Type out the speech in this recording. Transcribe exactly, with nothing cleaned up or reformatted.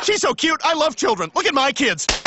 She's so cute. I love children. Look at my kids.